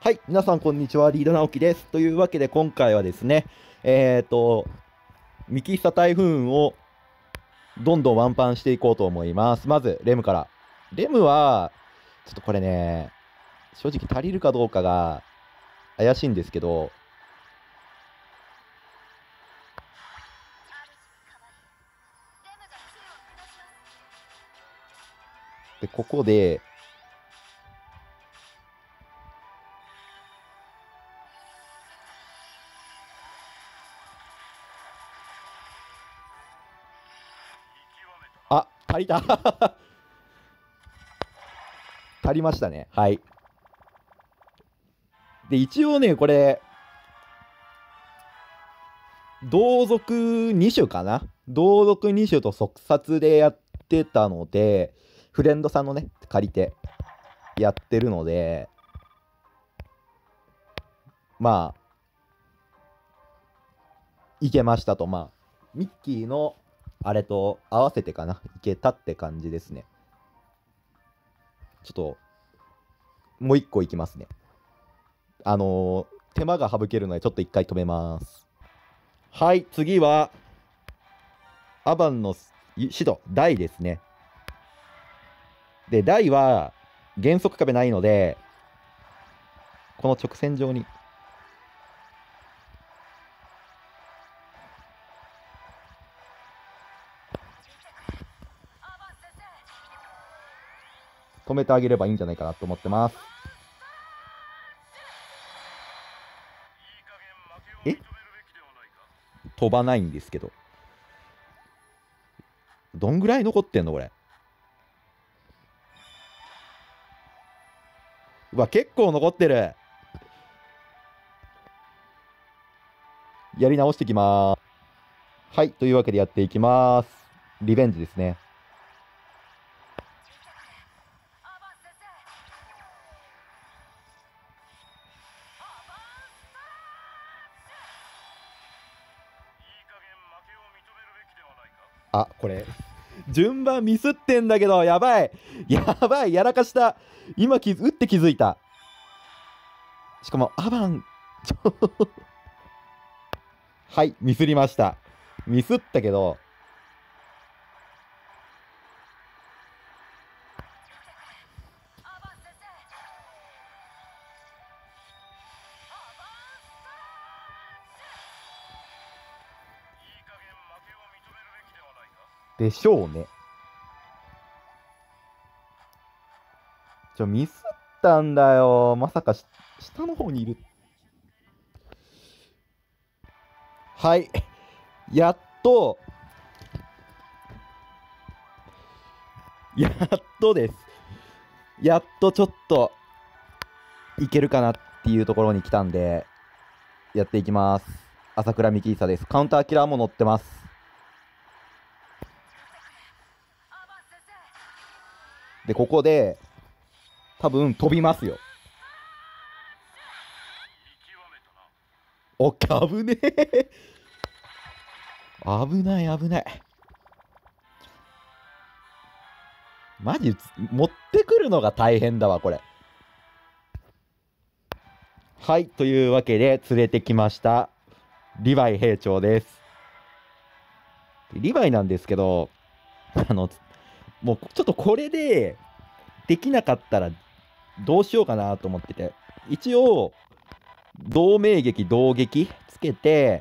はい、皆さんこんにちは、リード直樹です。というわけで今回はですね、ミキサタイフーンをどんどんワンパンしていこうと思います。まず、レムから。レムは、ちょっとこれね、正直足りるかどうかが怪しいんですけど、で、ここで、あ、足りた足りましたね。はい。で、一応ね、これ、同族2種かな、同族2種と速殺でやってたので、フレンドさんのね、借りてやってるので、まあ、いけましたと。まあ、ミッキーのあれと合わせてかな、いけたって感じですね。ちょっと、もう一個いきますね。手間が省けるので、ちょっと一回止めます。はい、次は、アバンの指導、大ですね。で、大は、減速壁ないので、この直線上に、止めてあげればいいんじゃないかなと思ってます。え、飛ばないんですけど。どんぐらい残ってんのこれ。うわ、結構残ってる。やり直してきまーす。はい、というわけでやっていきます。リベンジですね。あ、これ、順番ミスってんだけど、やばい。やばい、やらかした。今打って気づいた。しかも、アバン、はい、ミスりました。ミスったけど、でしょうね。ミスったんだよ。まさか下の方にいる。はい。やっと、やっとです。やっとちょっといけるかなっていうところに来たんで、やっていきます。朝倉幹久です。カウンターキラーも乗ってます。で、ここで、多分飛びますよ。おっ、危ねえ。危ない危ない。マジ、持ってくるのが大変だわ、これ。はい、というわけで連れてきました。リヴァイ兵長です。リヴァイなんですけど、もうちょっとこれでできなかったらどうしようかなと思ってて、一応、同盟劇、同撃つけて、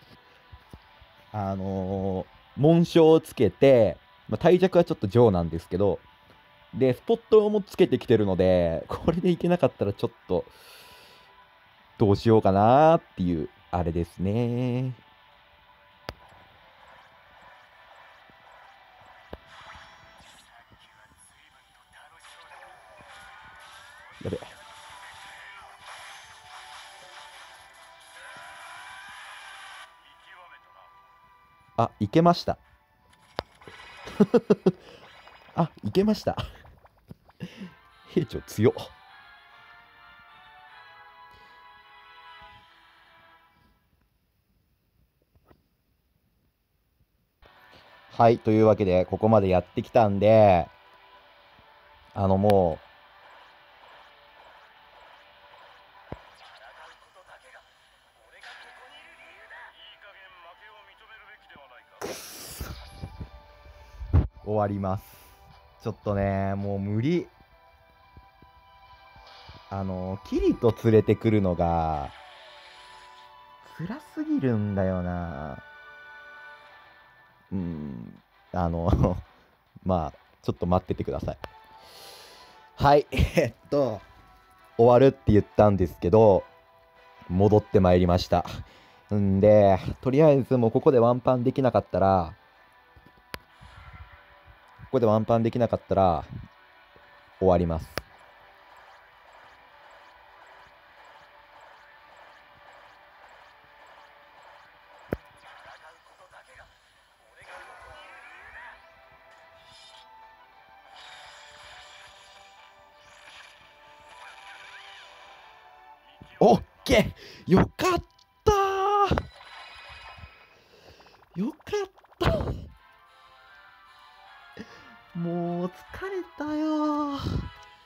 紋章をつけて、まあ、体弱はちょっと上なんですけど、で、スポットもつけてきてるので、これでいけなかったらちょっと、どうしようかなっていう、あれですね。やべ。あ、いけました。あ、いけました。兵長強っ。はい、というわけで、ここまでやってきたんで、も終わります。ちょっとね、もう無理。キリト連れてくるのが、辛すぎるんだよな。あの、まあ、ちょっと待っててください。はい、終わるって言ったんですけど、戻ってまいりました。んで、とりあえずもうここでワンパンできなかったら、終わります。オッケー、よかったー、よかったもう疲れたよー。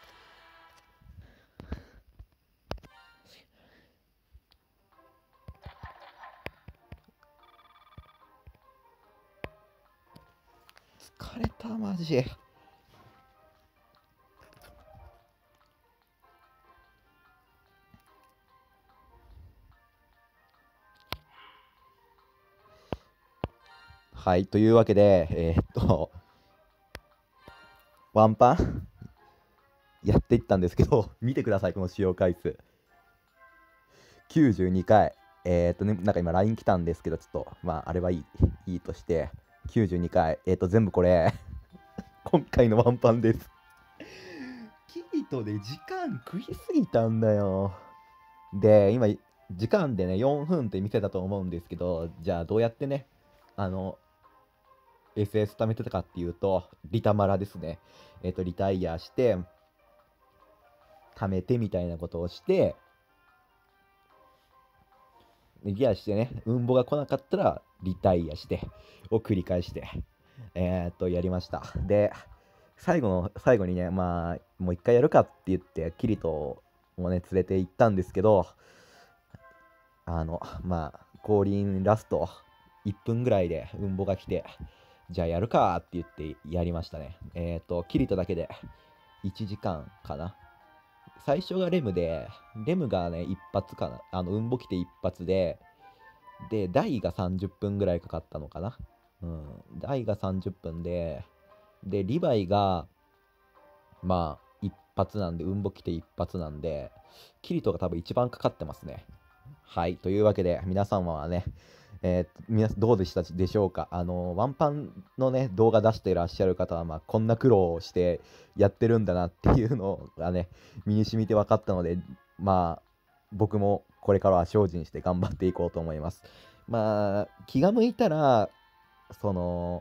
疲れたマジ。はい、というわけで、ワンパンやっていったんですけど、見てください、この使用回数。92回。なんか今 LINE 来たんですけど、ちょっと、まあ、あれはいいとして、92回。全部これ、今回のワンパンです。キリトで時間食いすぎたんだよ。で、今、時間でね、4分って見せたと思うんですけど、じゃあどうやってね、SS 貯めてたかっていうと、リタマラですね。リタイアして、貯めてみたいなことをして、リアしてね、運ボが来なかったらリタイアしてを繰り返して、やりました。で、最後にね、まあ、もう一回やるかって言って、キリトもね、連れて行ったんですけど、まあ、降臨ラスト1分ぐらいで運ボが来て、じゃあやるかって言ってやりましたね。キリトだけで1時間かな。最初がレムで、レムがね、一発かな。運ボ来て一発で、台が30分ぐらいかかったのかな。台が30分で、リヴァイが、まあ、一発なんで、運ボ来て一発なんで、キリトが多分一番かかってますね。はい。というわけで、皆さんはね、どうでしたでしょうか。ワンパンのね、動画出していらっしゃる方は、まあ、こんな苦労をしてやってるんだなっていうのがね、身に染みて分かったので、まあ、僕もこれからは精進して頑張っていこうと思います。まあ、気が向いたら、その、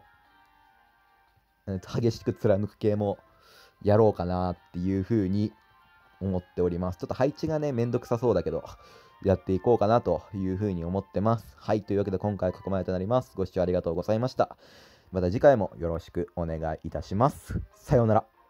激しく貫く系もやろうかなっていうふうに思っております。ちょっと配置がね、めんどくさそうだけど、やっていこうかなというふうに思ってます。はい、というわけで今回はここまでとなります。ご視聴ありがとうございました。また次回もよろしくお願いいたします。さようなら。